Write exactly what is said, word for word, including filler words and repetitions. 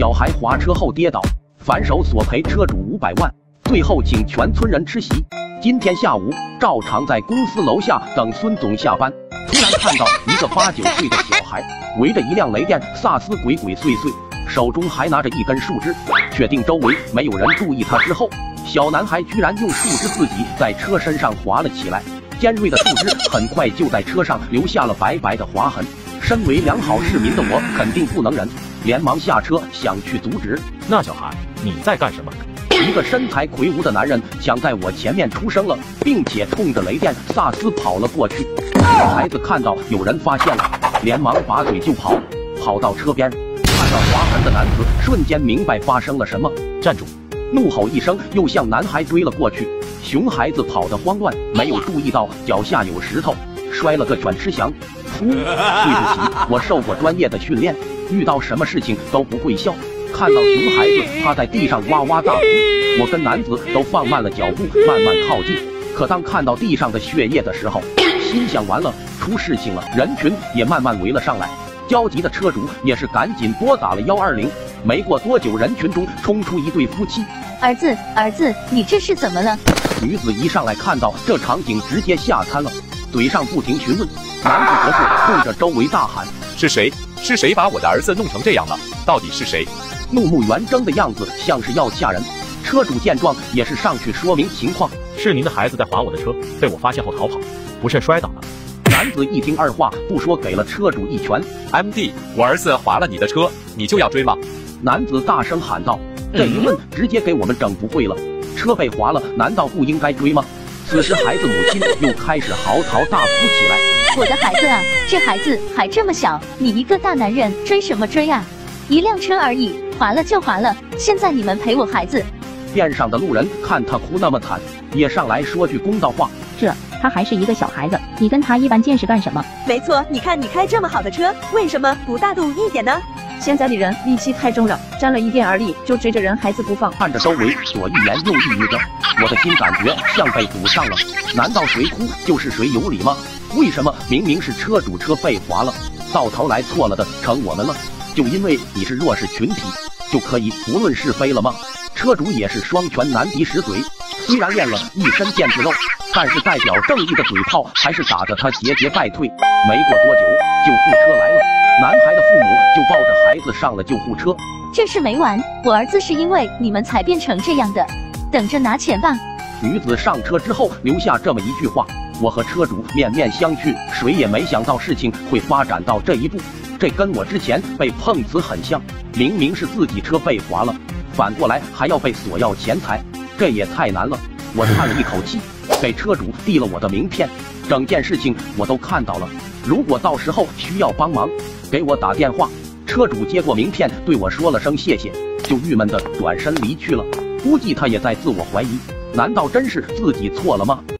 小孩滑车后跌倒，反手索赔车主五百万，最后请全村人吃席。今天下午，照常在公司楼下等孙总下班，突然看到一个八九岁的小孩围着一辆雷电萨斯鬼鬼祟祟，手中还拿着一根树枝。确定周围没有人注意他之后，小男孩居然用树枝自己在车身上划了起来，尖锐的树枝很快就在车上留下了白白的划痕。身为良好市民的我肯定不能忍，连忙下车想去阻止。 那小孩，你在干什么？ 一个身材魁梧的男人抢在我前面出声了，并且冲着雷电萨斯跑了过去。小孩子看到有人发现了，连忙拔腿就跑，跑到车边，看到划痕的男子瞬间明白发生了什么， 站住！ 怒吼一声，又向男孩追了过去。熊孩子跑得慌乱，没有注意到脚下有石头，摔了个卷吃翔。噗，对不起，我受过专业的训练，遇到什么事情都不会笑。看到熊孩子趴在地上哇哇大哭，我跟男子都放慢了脚步，慢慢靠近。可当看到地上的血液的时候，心想完了，出事情了。人群也慢慢围了上来，焦急的车主也是赶紧拨打了一二零。没过多久，人群中冲出一对夫妻。 儿子，儿子，你这是怎么了？ 女子一上来看到这场景，直接吓瘫了，嘴上不停询问，男子则是冲着周围大喊： 是谁？是谁把我的儿子弄成这样了？到底是谁？ 怒目圆睁的样子像是要吓人。车主见状也是上去说明情况， 是您的孩子在划我的车，被我发现后逃跑，不慎摔倒了。 男子一听二话不说，给了车主一拳。 M D， 我儿子划了你的车，你就要追吗？ 男子大声喊道，这一问直接给我们整不会了，车被划了，难道不应该追吗？此时孩子母亲又开始嚎啕大哭起来。 我的孩子啊，这孩子还这么小，你一个大男人追什么追啊？一辆车而已，划了就划了，现在你们赔我孩子。 边上的路人看他哭那么惨，也上来说句公道话， 这他还是一个小孩子，你跟他一般见识干什么？ 没错，你看你开这么好的车，为什么不大度一点呢？ 现在的人戾气太重了，沾了一点而立就追着人孩子不放。 看着周围左一言右一语着，我的心感觉像被堵上了。难道谁哭就是谁有理吗？为什么明明是车主车被划了，到头来错了的成我们了？就因为你是弱势群体，就可以不论是非了吗？车主也是双拳难敌十嘴，虽然练了一身腱子肉，但是代表正义的嘴炮还是打得他节节败退。没过多久，救护车来了，男孩的父母就抱着孩子上了救护车。 这事没完，我儿子是因为你们才变成这样的，等着拿钱吧。 女子上车之后留下这么一句话，我和车主面面相觑，谁也没想到事情会发展到这一步。这跟我之前被碰瓷很像，明明是自己车被划了，反过来还要被索要钱财，这也太难了。我叹了一口气，给车主递了我的名片，整件事情我都看到了，如果到时候需要帮忙，给我打电话。车主接过名片，对我说了声谢谢，就郁闷地转身离去了。估计他也在自我怀疑，难道真是自己错了吗？